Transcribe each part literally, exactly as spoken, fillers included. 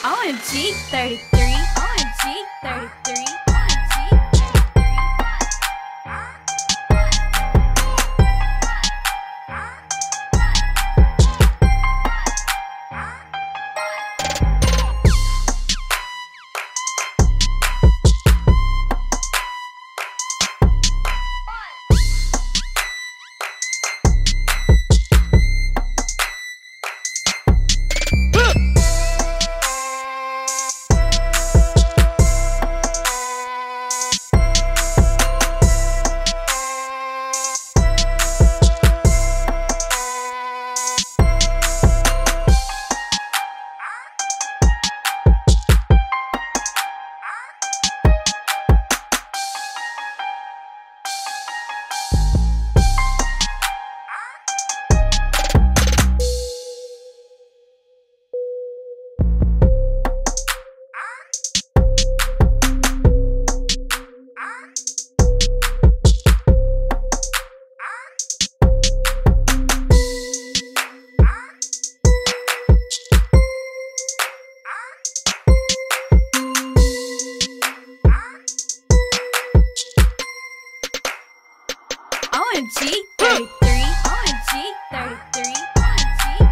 O M G thirty-three, O M G thirty-three, O M G O M G thirty-three, O M G thirty-three, O M G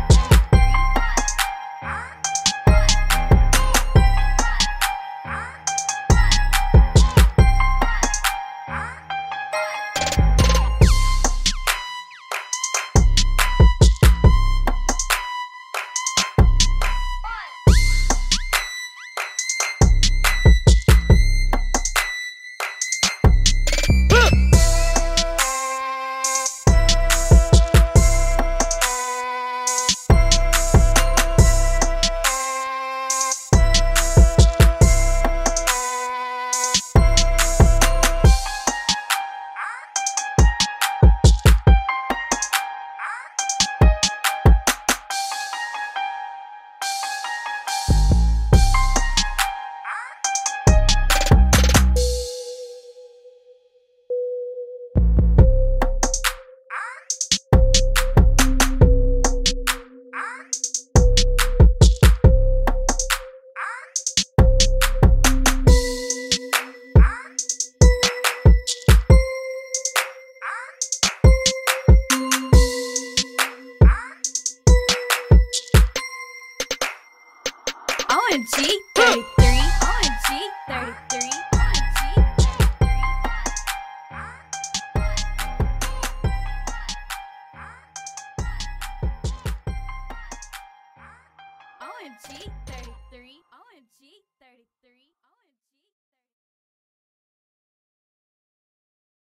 O M G thirty-three, O M G thirty-three, O M G O M G thirty-three, O M G thirty-three, O M G